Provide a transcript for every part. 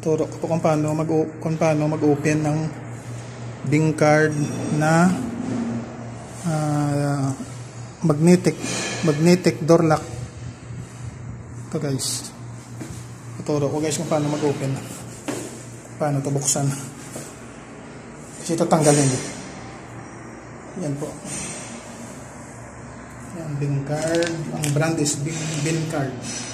Turo ko po kung paano mag-open ng Bing card na magnetic door lock. Ito guys. Turo ko guys kung paano mag-open. Paano ito buksan. Kasi ito tanggalin. Yan po. Yan, Bing card. Ang brand is Bing card.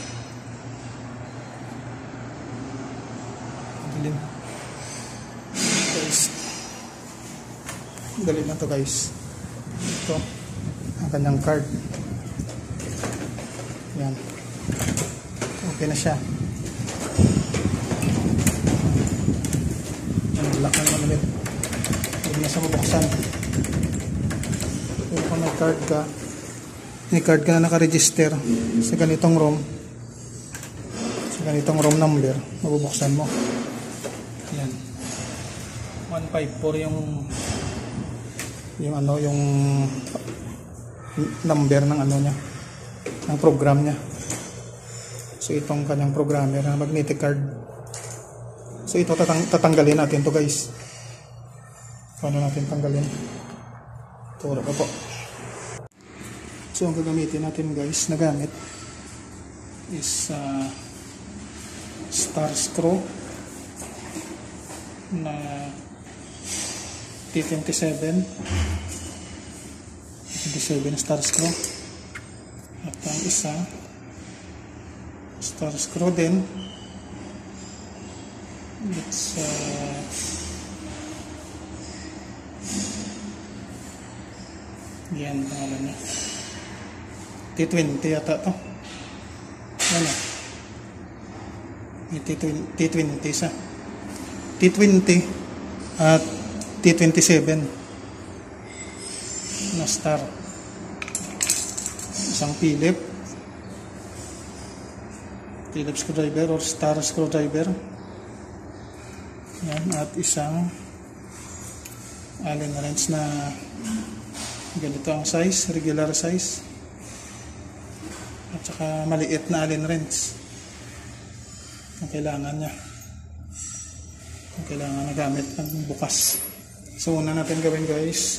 Guys, galing na to guys. Ito ang kanyang card. Yan, okay na siya. Yan, lock na ulit. Hindi na siya mabuksan. Pero kung may card ka, na nakaregister sa ganitong ROM, number, mabubuksan mo. Yan, 154 yung number ng niya, ng program niya. So itong kanyang programmer na magnetic card. So ito tatanggalin natin to guys. Paano natin tanggalin? Turo ko po. So ang gagamitin natin guys na gamit is star screw na T27 star screw, at ang isa star screw din. It's yan pangalan niya, T20 yata to. Ano? T20 isa. T20 at T27 na star. Isang Phillips screwdriver or star screwdriver. Yan, at isang Allen wrench na ganito ang size, regular size. At saka maliit na Allen wrench. Ang kailangan niya. Ang kailangan na gamit ang bukas. So una natin gawin guys,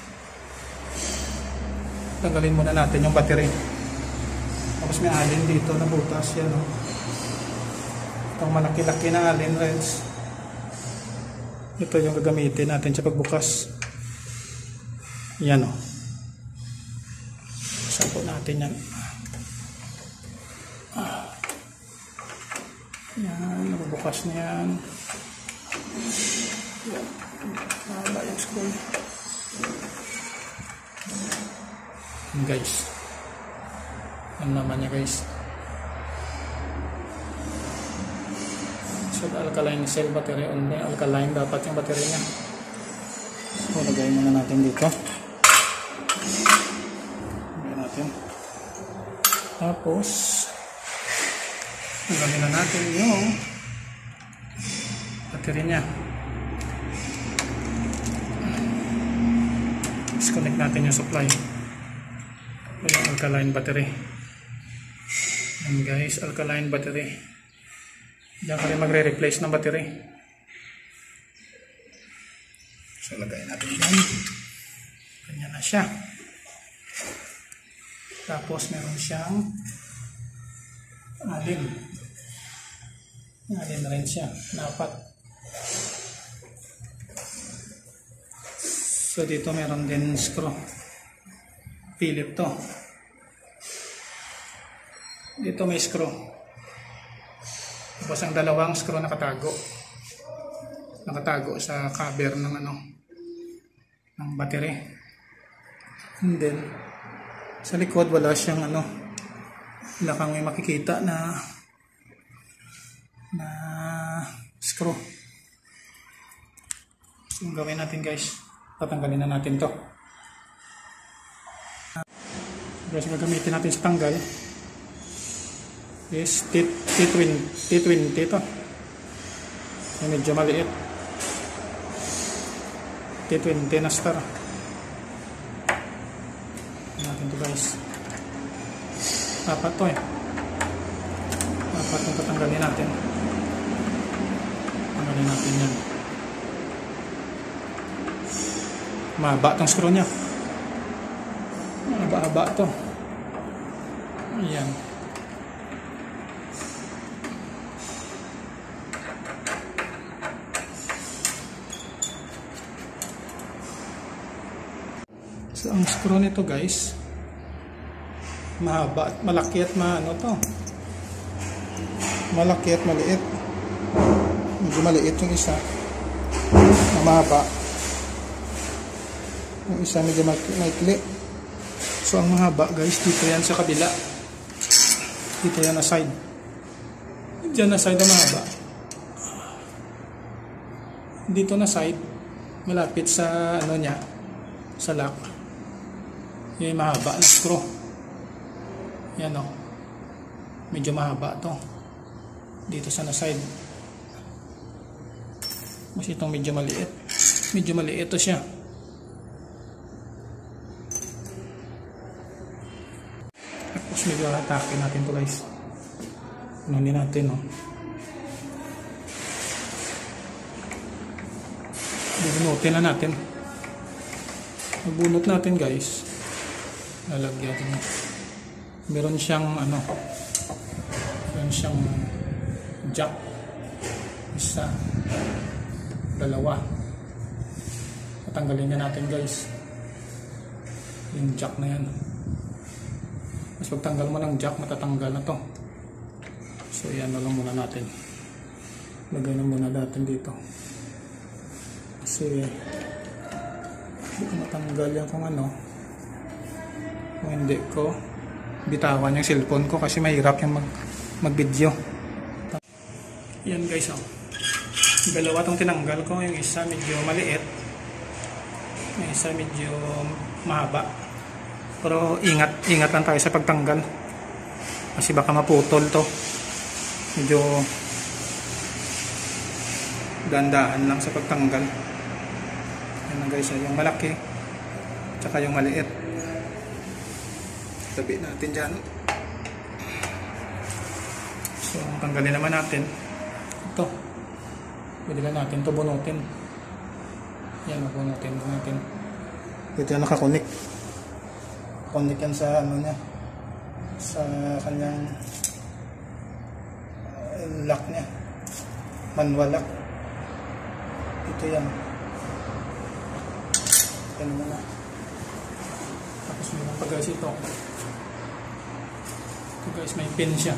tanggalin muna natin yung battery. Tapos may Allen dito na butas. Yan o. Itong malaki-laki na Allen wrench. Ito yung gagamitin natin sa pagbukas. Yan o. Sampo natin yan. Yan, nabubukas na yan. Yan, mahaba yung scroll. Yan guys. Ano naman niya guys. So alkaline cell battery only. Alkaline dapat yung battery niya. So lagay muna natin dito. Lagay natin. Tapos lagyan na natin yung battery niya. Disconnect natin yung supply. Yung alkaline battery. Yan guys, alkaline battery. Diyan ka rin magre-replace ng battery. So lagay natin yan. Ganyan na siya. Tapos meron siyang Allen. Allen na rin siya. Dapat. So dito meron din screw. Phillips to. Dito may screw. Tapos ang dalawang screw nakatago. Nakatago sa cover ng ng battery. And then sa likod wala siyang wala kang may makikita na screw. So yung gawin natin guys, tatanggalin na natin to. Guys, gagamitin natin sa tanggal is T20 ito. Yung medyo maliit. T20 na star. Natin to guys. Apat to eh. Apat yung tatanggalin natin. Tanggalin natin yan. Mahaba itong screw niya. Mahaba-haba ito. Ayan. So, ang screw nito guys, mahaba at malaki at ano to. Malaki at maliit. Medyo maliit yung isa. Mahaba. Yung isa medyo maikli. So, ang mahaba guys, dito yan sa kabila. Dito yan na side. Diyan na side ang mahaba. Dito na side, malapit sa ano niya, sa lock. Yung mahaba na screw. Yan o. Medyo mahaba to. Dito sa na side. Mas itong medyo maliit. Medyo maliit to siya. Tapos medyo atake natin to guys. Pununin natin o. Bunutin na natin. Magbunot natin guys. Lalagyan natin. Meron siyang ano. Meron siyang jack. Isa. Dalawa. Patanggalin na natin guys. Yung jack na yan. Mas pagtanggal mo ng jack, matatanggal na to. So yan na lang muna natin. Lagay na muna natin dito. Kasi hindi ko matanggal yan kung ano. Kung hindi ko bitawan yung cellphone ko kasi mahirap yung mag-video. Yan guys oh. Dalawa tong tinanggal ko. Yung isa medyo maliit. Yung isa medyo mahaba. Pero ingat lang tayo sa pagtanggal. Kasi baka maputol to. Medyo dandahan lang sa pagtanggal. Yan na guys, yung malaki tsaka yung maliit. Tabi natin dyan. So, tanggalin naman natin. Ito. Pwede lang natin ito bunutin. Yan, bunutin. Ito yan nakakunik. Connect yan sa ano niya. Sa kanyang lock niya. Manual lock. Ito yan. Yan muna. Tapos meron pa guys ito. Ito guys, may pin siya.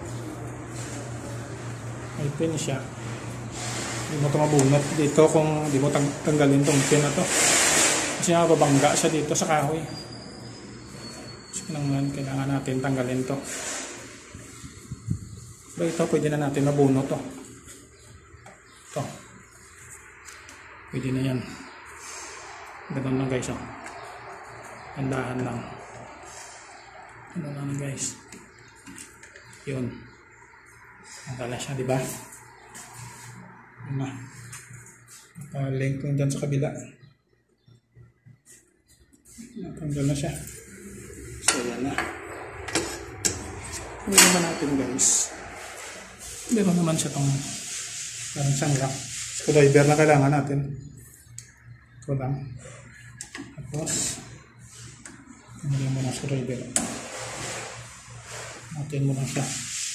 May pin siya. Hindi mo ito mabunot dito kung hindi mo tanggalin itong pin na to. Kasi nakababangga siya dito sa kahoy. So kailangan natin tanggalin to. Pero ito pwede na natin mabunot to. Ito. Pwede na yan. Ganun lang guys oh. Handahan lang. Ganun lang guys. Yun. Tanggal siya, di ba? Yun na. Link ko dyan sa kabila. Tanggal na siya. So yan na. Hindi naman natin guys. Meron naman siya itong parang sangrak. Screwdriver na kailangan natin. Ito lang. Tapos tanggalin mo na screwdriver. Natin mo lang siya.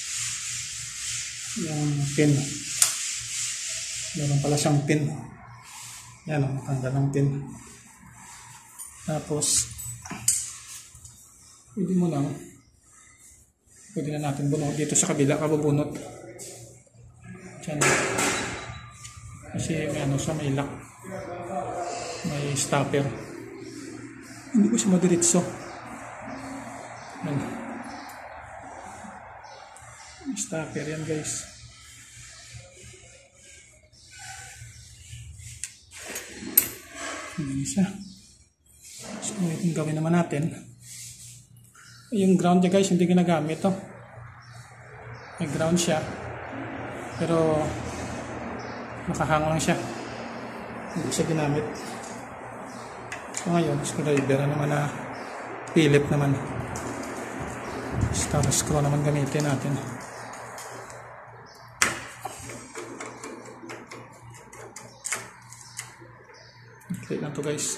Yung pin. Meron pala siyang pin. Yan o, tanggal ng pin. Tapos pwede mo lang. Pwede na natin bunot dito sa kabila. Kabubunot. Diyan. Kasi may ano siya, may lock. May stopper. Hindi ko siya madiritso. Yan. May stopper yan guys. Hindi siya. So itong gawin naman natin. Yung ground niya guys, hindi ginagamit to. May ground siya. Pero nakahang lang siya. Hindi siya ginamit. So ngayon, screwdriver naman na Philip naman. Star screw naman gamitin natin. Wait lang to guys.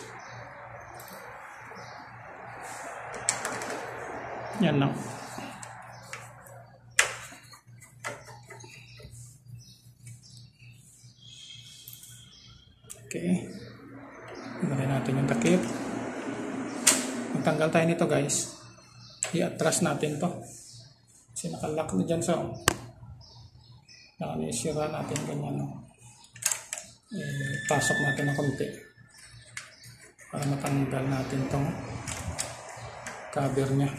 Yan lang. Okay. Ilagay natin yung takip. Magtanggal tayo nito guys. I-atras natin to. Kasi nakalock na dyan sa isira natin ganyan. Pasok natin ng konti. Para matanggal natin tong cover nya.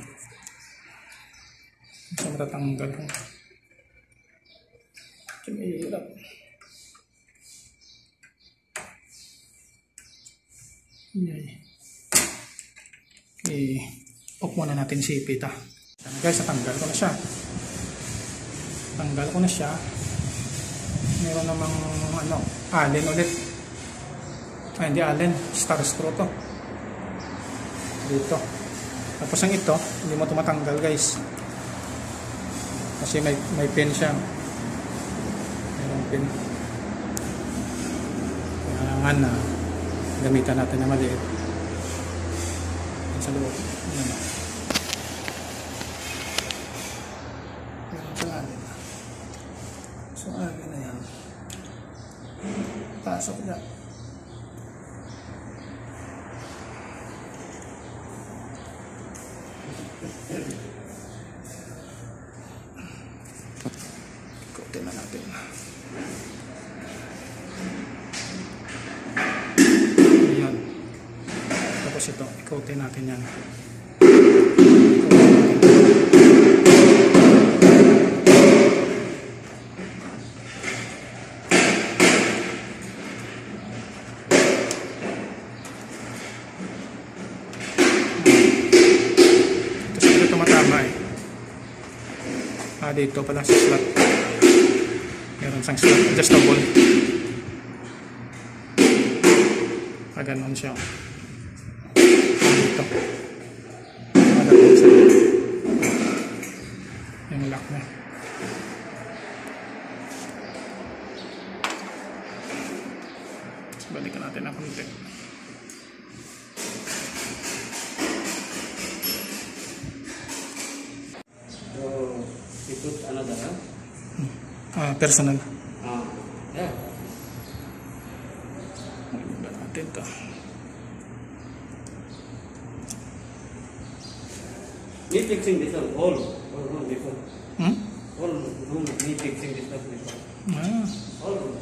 Kasi matatanggal ko. Kasi mahirap. Okay. Off muna natin si pita. Guys, natanggal ko na siya. Tanggal ko na siya. Meron namang allen ulit. Ay, hindi allen. Star screw to. Dito. Tapos ang ito, hindi mo ito matanggal guys. Kasi may pin siya. Mayroong pin. Kailangan na gamitan natin na maliit. Sa loob. Ayan na. So, alin na yan. Pasok na. Ikutin na natin. Ayan. Tapos ito, ikutin natin yan. Dito pala sa slot. Meron sang slot adjustable. Ganon siya. Dito. Yung lock na. Balikan natin ang konti. Personal. Yeah. Ba natin to. Need fixing this one all before. All room need fixing this one before. All room.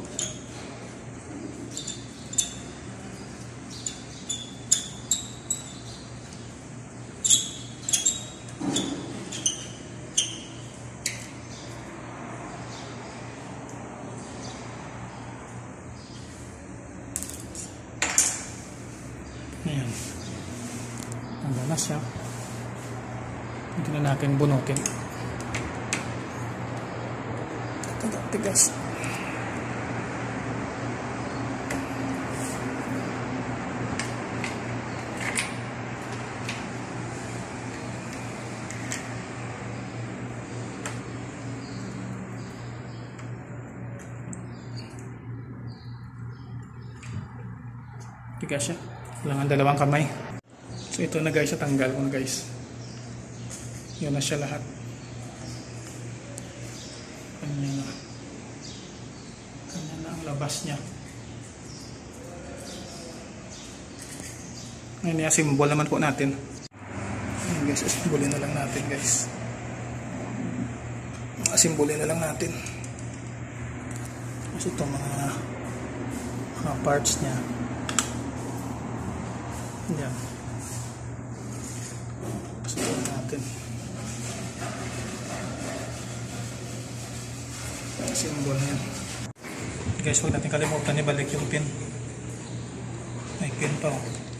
Ayan. Hanggang na siya. Hindi na natin bunutin. Tigas. Tigas siya. Kailangan dalawang kamay. So ito na guys, tanggal ko na guys. Yun na siya lahat. Kanya na ang labas niya. Ngayon i-assemble naman po natin. Ayan guys, assemble na lang natin guys. Assemble na lang natin. Kasi ito mga parts niya. Yan. Pasukin natin. Symbol na yan. Guys, huwag natin kalimutan ibalik yung pin. May pin pa.